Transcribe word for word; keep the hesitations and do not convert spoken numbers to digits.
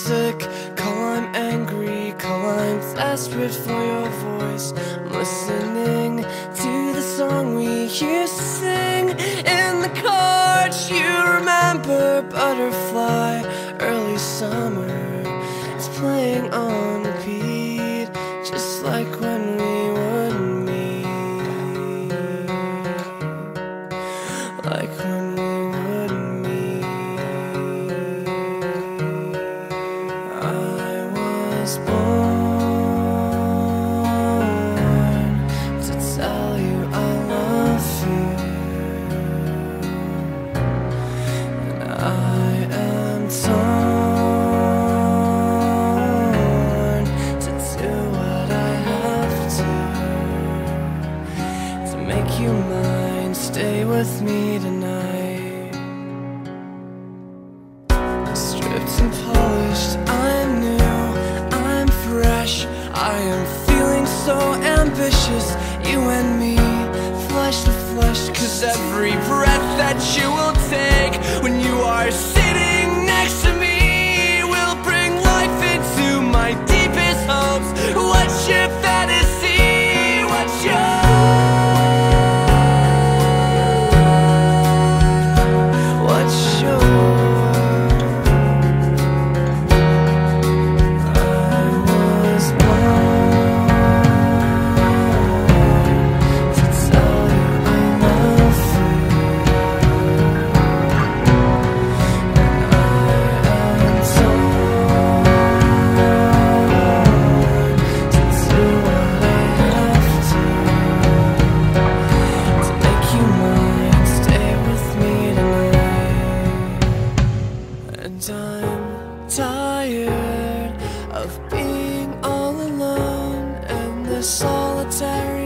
sick, call I'm angry, call I'm desperate for your voice. I'm listening to the song we used to sing in the car. Do you remember Butterfly? Early summer, it's playing on repeat, just like when we would meet, like when we would meet. I was born to tell you I love you, and I am torn to do what I have to to make you mine. Stay with me tonight. Stripped and polished, I'm new, I'm fresh, I am feeling so ambitious. You and me, flesh to flesh, 'cause every breath that you will take when you are sitting next to me will bring life into my deepest hopes. What's your fantasy? What's your What's your I was born to tell you I love you, and I am torn to do what I have to to make you mine. Stay with me tonight. And I'm tired of being all alone in this solitary